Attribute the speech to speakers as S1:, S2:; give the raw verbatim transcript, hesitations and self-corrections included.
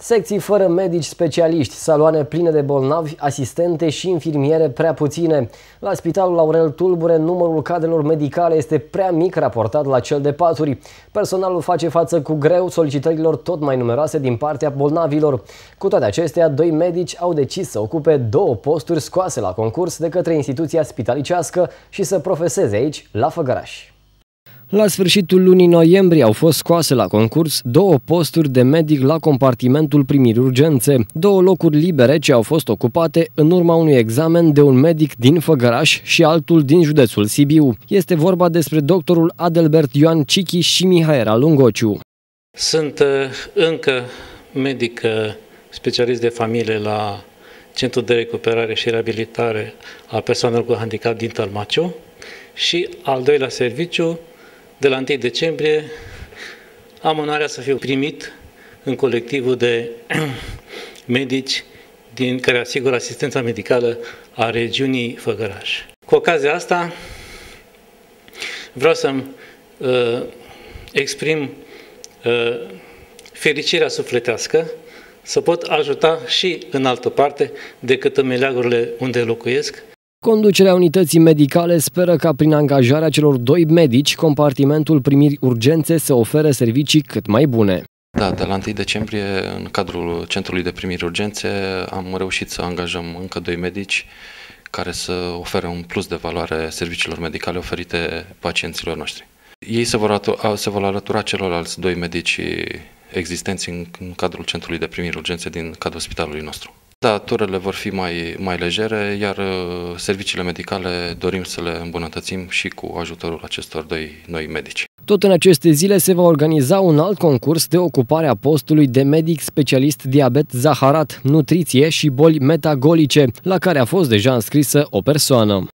S1: Secții fără medici specialiști, saloane pline de bolnavi, asistente și infirmiere prea puține. La Spitalul Aurel Tulbure, numărul cadrelor medicale este prea mic raportat la cel de paturi. Personalul face față cu greu solicitărilor tot mai numeroase din partea bolnavilor. Cu toate acestea, doi medici au decis să ocupe două posturi scoase la concurs de către instituția spitalicească și să profeseze aici, la Făgăraș. La sfârșitul lunii noiembrie au fost scoase la concurs două posturi de medic la compartimentul primiri urgențe, două locuri libere ce au fost ocupate în urma unui examen de un medic din Făgăraș și altul din județul Sibiu. Este vorba despre doctorul Adelbert Ioan Cichi și Mihaela Lungociu.
S2: Sunt încă medic specialist de familie la Centrul de Recuperare și Reabilitare a Persoanelor cu Handicap din Tălmaciu și al doilea serviciu. De la întâi decembrie am onoarea să fiu primit în colectivul de medici din care asigură asistența medicală a regiunii Făgăraș. Cu ocazia asta vreau să-mi uh, exprim uh, fericirea sufletească să pot ajuta și în altă parte decât în meleagurile unde locuiesc.
S1: Conducerea unității medicale speră ca prin angajarea celor doi medici, compartimentul primiri urgențe să ofere servicii cât mai bune.
S3: Da, de la întâi decembrie, în cadrul Centrului de Primiri Urgențe, am reușit să angajăm încă doi medici care să ofere un plus de valoare serviciilor medicale oferite pacienților noștri. Ei se vor, se vor alătura celorlalți doi medici existenți în, în cadrul Centrului de Primiri Urgențe din cadrul spitalului nostru. Da, turele vor fi mai, mai legere, iar serviciile medicale dorim să le îmbunătățim și cu ajutorul acestor doi noi medici.
S1: Tot în aceste zile se va organiza un alt concurs de ocupare a postului de medic specialist diabet zaharat, nutriție și boli metagolice, la care a fost deja înscrisă o persoană.